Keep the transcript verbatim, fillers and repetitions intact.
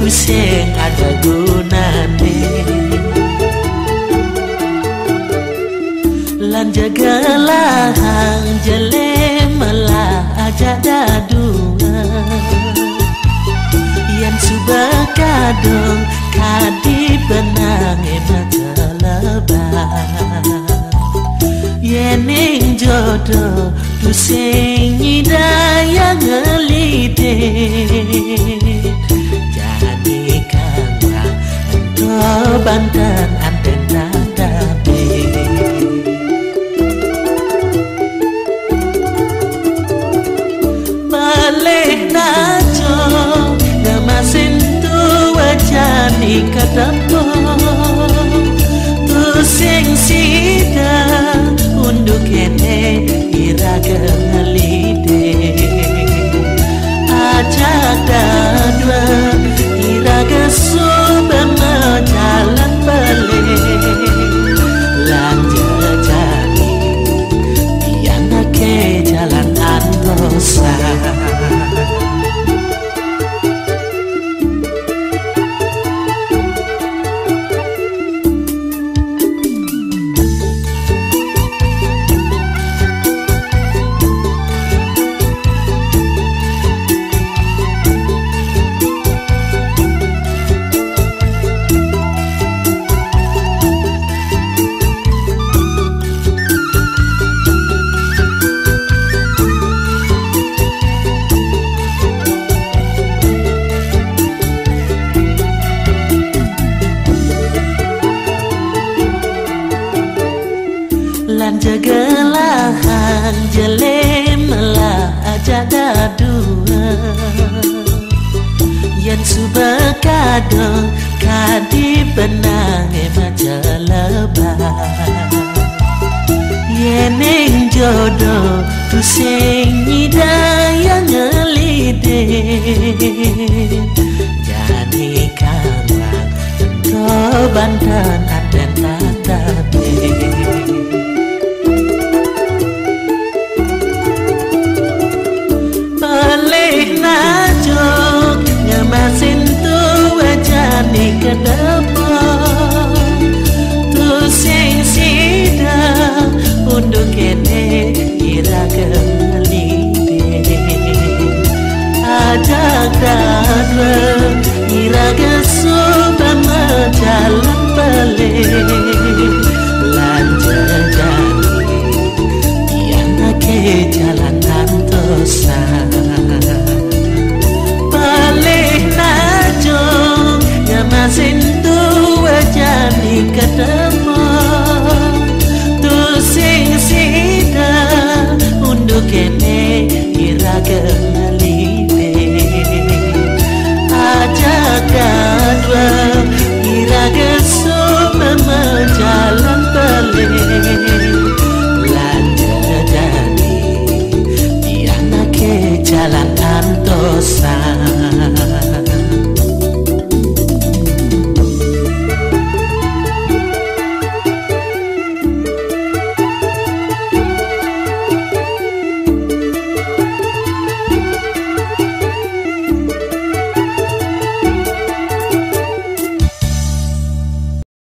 sing ada gunane lan jagalah hang jele malah aja dadua yang subah kadong kadi benang mata lebar yening jodoh tu sing nyidaya ngelide jadi kanga ento banten anten dadabe balik najo ngamasin tu wajani katapo tu sing sidang unduk kene iraga ngelide ajak dadwa iraga subama jalan balik lanja jani biana ke jalan andosa lan jagalah hang jele malah aja dadua yang subah kadong kadi benang maja lebar yeneng jodoh tu sing nyidaya ngelide jadi kawan ento banten aden tatabe najok ngamasin tu wajani ke depan tu sing sidang unduk kene iraga ngelide ajak dadwa iraga subama jalan balik